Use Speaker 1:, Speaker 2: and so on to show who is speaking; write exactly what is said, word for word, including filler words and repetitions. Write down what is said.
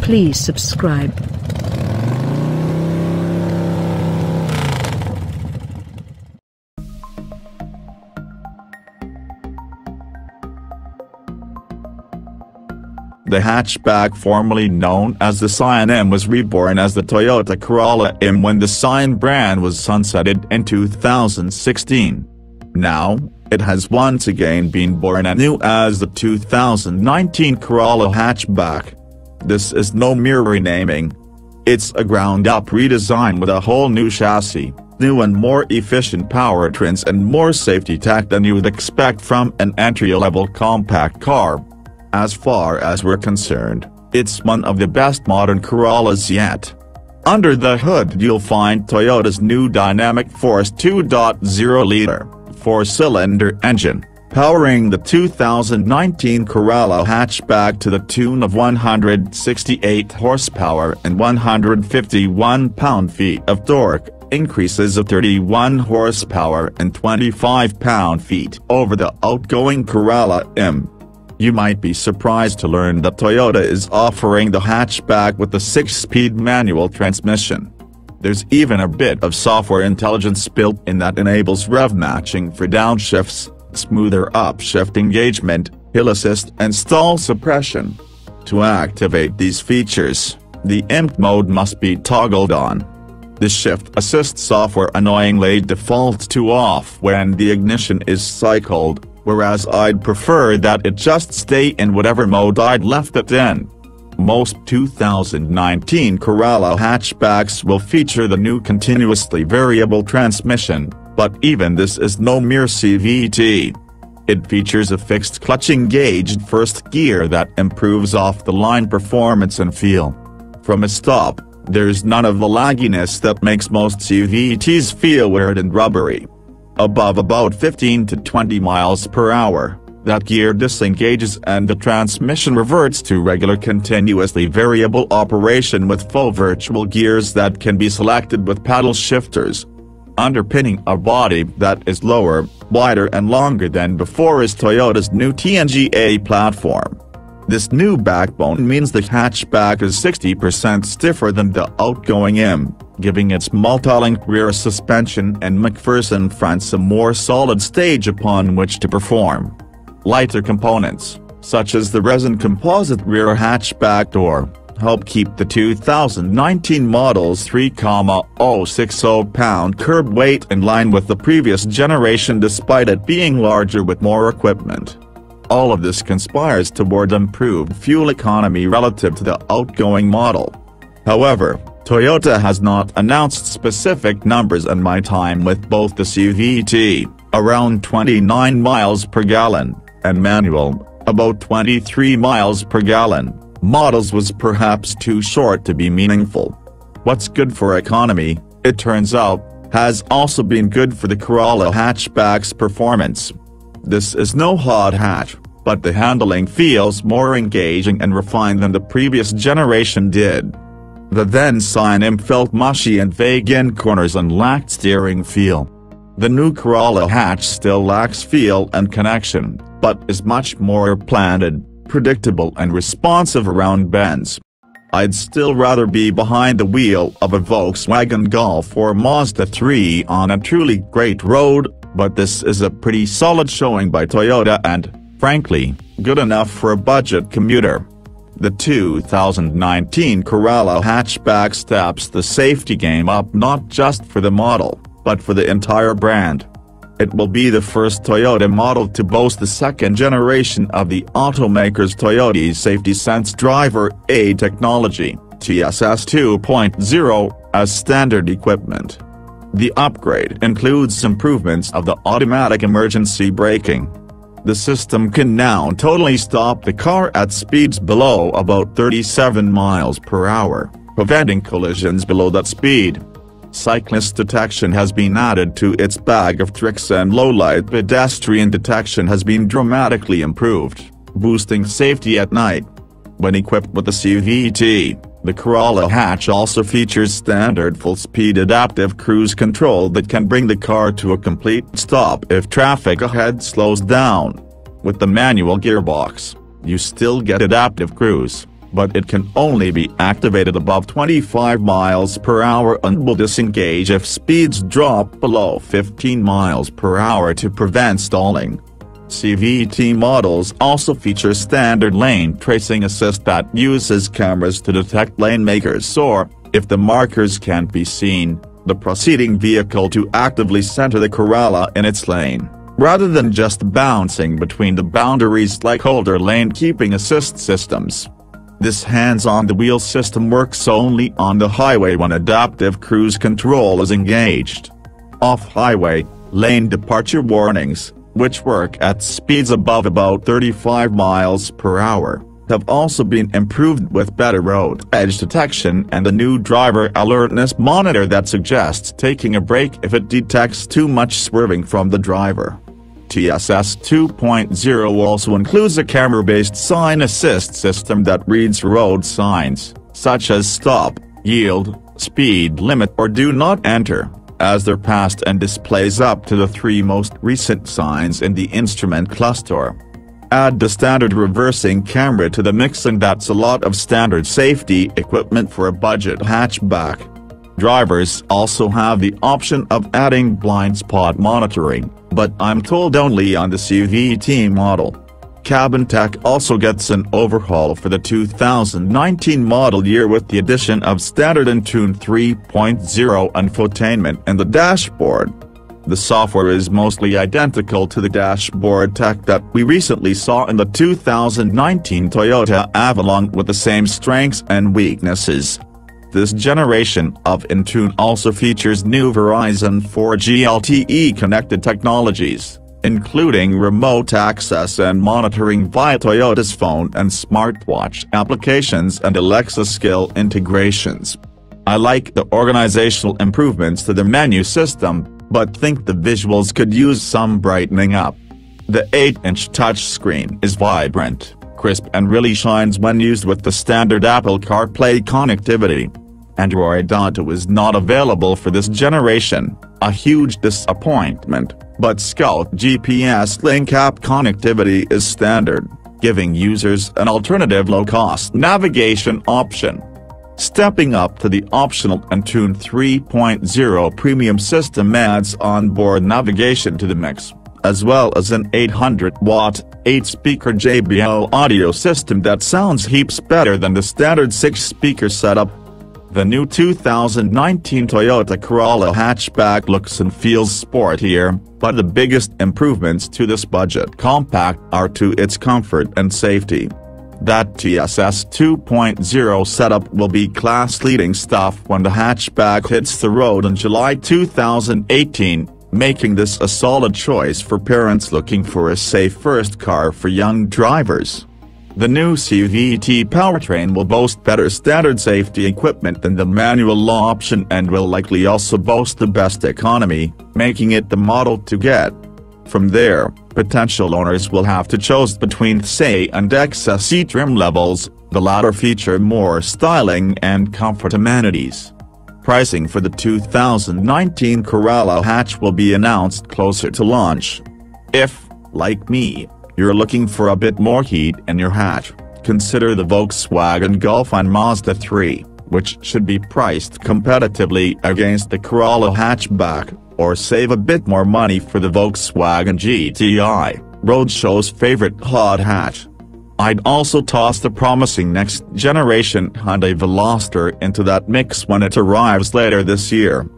Speaker 1: Please subscribe.
Speaker 2: The hatchback, formerly known as the Scion M, was reborn as the Toyota Corolla M when the Scion brand was sunsetted in two thousand sixteen. Now, it has once again been born anew as the two thousand nineteen Corolla Hatchback. This is no mere renaming. It's a ground-up redesign with a whole new chassis, new and more efficient powertrains and more safety tech than you would expect from an entry-level compact car. As far as we're concerned, it's one of the best modern Corollas yet. Under the hood you'll find Toyota's new dynamic force two point oh liter, four-cylinder engine, powering the two thousand nineteen Corolla Hatchback to the tune of one hundred sixty-eight horsepower and one hundred fifty-one pound-feet of torque, increases of thirty-one horsepower and twenty-five pound-feet over the outgoing Corolla M. You might be surprised to learn that Toyota is offering the hatchback with a six-speed manual transmission. There's even a bit of software intelligence built in that enables rev matching for downshifts, smoother upshift engagement, hill assist and stall suppression. To activate these features, the I M C mode must be toggled on. The shift assist software annoyingly defaults to off when the ignition is cycled, whereas I'd prefer that it just stay in whatever mode I'd left it in. Most two thousand nineteen Corolla hatchbacks will feature the new continuously variable transmission, but even this is no mere C V T. It features a fixed clutch-engaged first gear that improves off-the-line performance and feel. From a stop, there's none of the lagginess that makes most C V Ts feel weird and rubbery. Above about fifteen to twenty miles per hour, that gear disengages and the transmission reverts to regular continuously variable operation with faux virtual gears that can be selected with paddle shifters. Underpinning a body that is lower, wider and longer than before is Toyota's new T N G A platform. This new backbone means the hatchback is sixty percent stiffer than the outgoing M, giving its multi-link rear suspension and McPherson fronts a more solid stage upon which to perform. Lighter components, such as the resin composite rear hatchback door, help keep the two thousand nineteen model's three point oh six oh pound curb weight in line with the previous generation despite it being larger with more equipment. All of this conspires toward improved fuel economy relative to the outgoing model. However, Toyota has not announced specific numbers in my time with both the C V T, around twenty-nine miles per gallon, and manual, about twenty-three miles per gallon, models was perhaps too short to be meaningful. What's good for economy, it turns out, has also been good for the Corolla hatchback's performance. This is no hot hatch, but the handling feels more engaging and refined than the previous generation did. The then Scion M felt mushy and vague in corners and lacked steering feel. The new Corolla Hatch still lacks feel and connection, but is much more planted, predictable and responsive around bends. I'd still rather be behind the wheel of a Volkswagen Golf or Mazda three on a truly great road, but this is a pretty solid showing by Toyota and, frankly, good enough for a budget commuter. The two thousand nineteen Corolla Hatchback steps the safety game up not just for the model, but for the entire brand. It will be the first Toyota model to boast the second generation of the automaker's Toyota's Safety Sense Driver Aid technology, T S S two point oh, as standard equipment. The upgrade includes improvements of the automatic emergency braking. The system can now totally stop the car at speeds below about thirty-seven miles per hour, preventing collisions below that speed. Cyclist detection has been added to its bag of tricks and low-light pedestrian detection has been dramatically improved, boosting safety at night. When equipped with the C V T, the Corolla Hatch also features standard full-speed adaptive cruise control that can bring the car to a complete stop if traffic ahead slows down. With the manual gearbox, you still get adaptive cruise, but it can only be activated above twenty-five miles per hour and will disengage if speeds drop below fifteen miles per hour to prevent stalling. C V T models also feature standard lane tracing assist that uses cameras to detect lane makers or, if the markers can't be seen, the proceeding vehicle to actively center the Corolla in its lane, rather than just bouncing between the boundaries like older lane-keeping assist systems. This hands-on-the-wheel system works only on the highway when adaptive cruise control is engaged. Off-highway, lane departure warnings, which work at speeds above about thirty-five miles per hour, have also been improved with better road edge detection and a new driver alertness monitor that suggests taking a break if it detects too much swerving from the driver. T S S two point oh also includes a camera-based sign assist system that reads road signs, such as stop, yield, speed limit or do not enter, as they're passed and displays up to the three most recent signs in the instrument cluster. Add the standard reversing camera to the mix and that's a lot of standard safety equipment for a budget hatchback. Drivers also have the option of adding blind spot monitoring, but I'm told only on the C V T model. Cabin tech also gets an overhaul for the two thousand nineteen model year with the addition of standard Entune three point oh infotainment in the dashboard. The software is mostly identical to the dashboard tech that we recently saw in the two thousand nineteen Toyota Avalon with the same strengths and weaknesses. This generation of Entune also features new Verizon four G L T E connected technologies, including remote access and monitoring via Toyota's phone and smartwatch applications and Alexa skill integrations. I like the organizational improvements to the menu system, but think the visuals could use some brightening up. The eight inch touchscreen is vibrant, crisp and really shines when used with the standard Apple CarPlay connectivity. Android Auto is not available for this generation, a huge disappointment, but Scout G P S Link app connectivity is standard, giving users an alternative low-cost navigation option. Stepping up to the optional Entune three point oh premium system adds onboard navigation to the mix, as well as an eight hundred watt, eight speaker J B L audio system that sounds heaps better than the standard six speaker setup. The new two thousand nineteen Toyota Corolla Hatchback looks and feels sportier, but the biggest improvements to this budget compact are to its comfort and safety. That T S S two point oh setup will be class-leading stuff when the hatchback hits the road in July two thousand eighteen, making this a solid choice for parents looking for a safe first car for young drivers. The new C V T powertrain will boast better standard safety equipment than the manual option and will likely also boast the best economy, making it the model to get. From there, potential owners will have to choose between S E and X S E trim levels, the latter feature more styling and comfort amenities. Pricing for the two thousand nineteen Corolla Hatch will be announced closer to launch. If, like me, you're looking for a bit more heat in your hatch, consider the Volkswagen Golf and Mazda three, which should be priced competitively against the Corolla Hatchback, or save a bit more money for the Volkswagen G T I, Roadshow's favorite hot hatch. I'd also toss the promising next-generation Hyundai Veloster into that mix when it arrives later this year.